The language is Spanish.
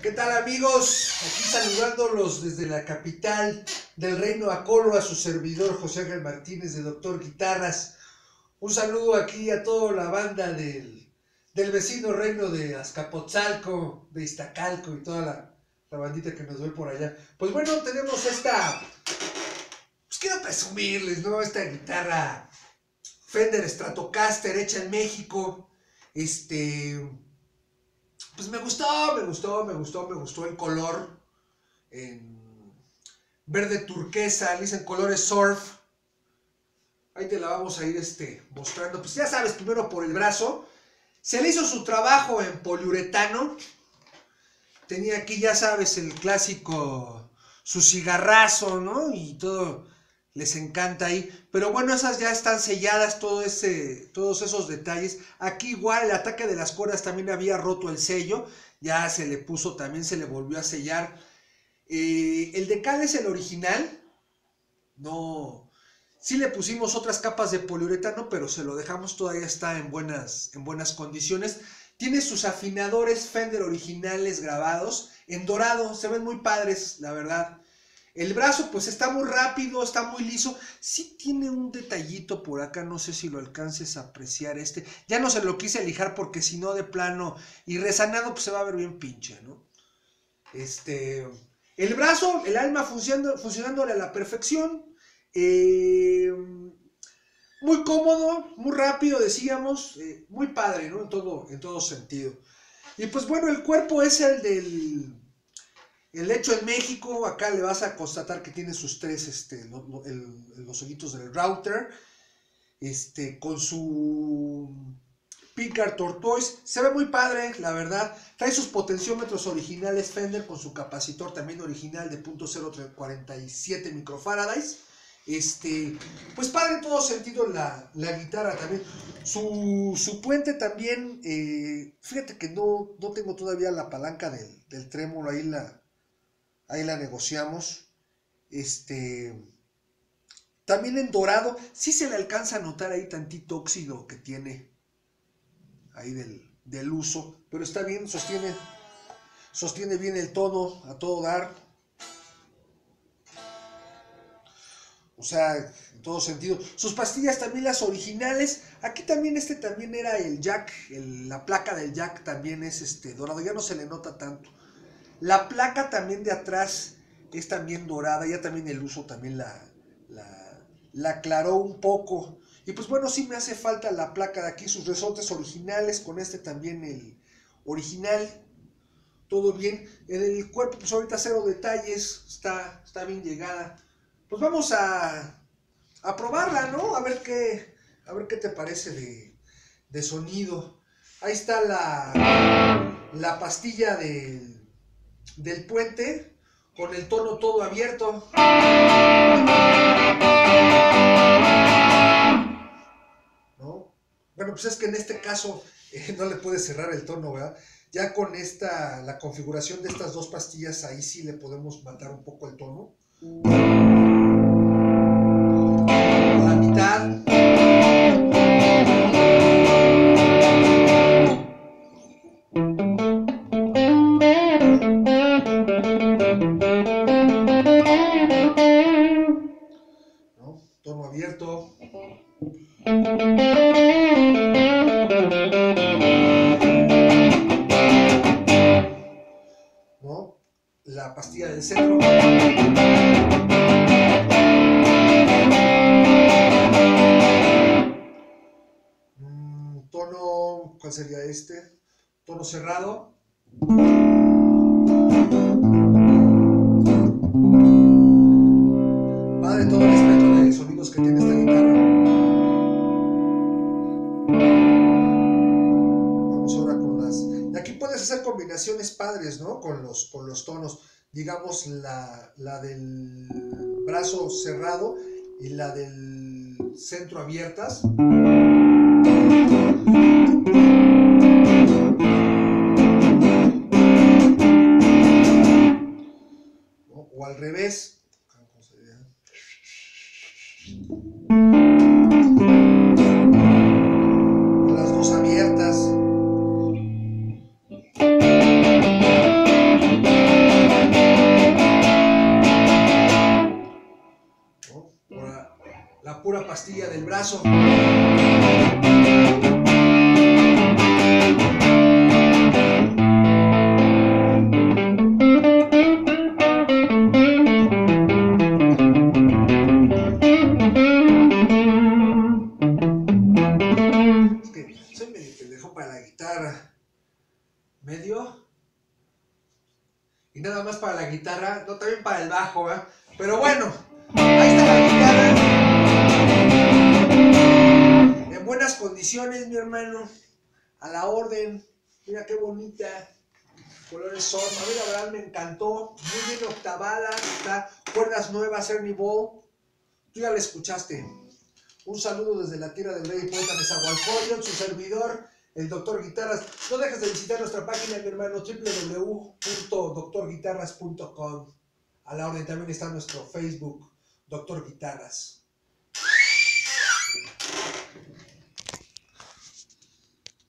¿Qué tal, amigos? Aquí saludándolos desde la capital del reino Acolo, a su servidor José Ángel Martínez de Doctor Guitarras. Un saludo aquí a toda la banda del vecino reino de Azcapotzalco, de Iztacalco y toda la bandita que nos ve por allá. Pues bueno, tenemos pues quiero presumirles, ¿no? Esta guitarra Fender Stratocaster hecha en México. Pues me gustó el color en verde turquesa, le dicen colores surf. Ahí te la vamos a ir mostrando. Pues ya sabes, primero por el brazo. Se le hizo su trabajo en poliuretano. Tenía aquí, ya sabes, el clásico, su cigarrazo, ¿no? Y todo les encanta ahí. Pero bueno, esas ya están selladas, todos esos detalles. Aquí igual el ataque de las cuerdas también había roto el sello. Ya se le puso, también se le volvió a sellar. El decal es el original. No... Sí le pusimos otras capas de poliuretano, pero se lo dejamos, todavía está en buenas condiciones. Tiene sus afinadores Fender originales grabados en dorado, se ven muy padres, la verdad. El brazo pues está muy rápido, está muy liso. Sí tiene un detallito por acá, no sé si lo alcances a apreciar Ya no se lo quise lijar porque si no de plano y resanado pues se va a ver bien pinche, ¿no? El brazo, el alma funcionándole a la perfección. Muy cómodo, muy rápido, decíamos, muy padre, ¿no? En todo sentido. Y pues bueno, el cuerpo es el hecho en México. Acá le vas a constatar que tiene sus tres, los hoyitos del router, con su picar tortoise. Se ve muy padre, la verdad. Trae sus potenciómetros originales Fender con su capacitor también original de .047 microfarads. Pues padre en todo sentido la guitarra también. Su puente también, fíjate que no tengo todavía la palanca del trémolo, ahí la negociamos. También en dorado, sí se le alcanza a notar ahí tantito óxido que tiene ahí del uso, pero está bien, sostiene bien el tono a todo dar. O sea, en todo sentido. Sus pastillas también las originales. Aquí también también era el jack. La placa del jack también es dorado. Ya no se le nota tanto. La placa también de atrás es también dorada. Ya también el uso también la aclaró un poco. Y pues bueno, sí me hace falta la placa de aquí. Sus resortes originales. Con también el original. Todo bien. En el cuerpo pues ahorita cero detalles. Está bien llegada. Pues vamos a probarla, ¿no? A ver qué te parece de sonido. Ahí está la pastilla del puente con el tono todo abierto. ¿No? Bueno, pues es que en este caso no le puedes cerrar el tono, ¿verdad? Ya con la configuración de estas dos pastillas, ahí sí le podemos matar un poco el tono. La mitad. ¿No? Tono abierto. ¿No? La pastilla del centro. Tono, ¿cuál sería Tono cerrado. Padre todo el espectro de sonidos que tiene esta guitarra. Vamos ahora con y aquí puedes hacer combinaciones padres, ¿no? Con los tonos. Digamos la del brazo cerrado y la del centro abiertas. O al revés. Las dos abiertas. pastilla del brazo. Es que soy medio pendejo para la guitarra. Medio. Y nada más para la guitarra, no, también para el bajo, ¿eh? Pero bueno, ahí está la guitarra. En buenas condiciones, mi hermano. A la orden. Mira qué bonita. Colores son. A mí la verdad me encantó. Muy bien octavada. Está cuerdas nuevas, Ernie Ball. Tú ya la escuchaste. Un saludo desde la tierra del rey y poeta Nezahualcóyotl, su servidor, el Dr. Guitarras. No dejes de visitar nuestra página, mi hermano, www.drguitarras.com. A la orden también está nuestro Facebook, Dr. Guitarras.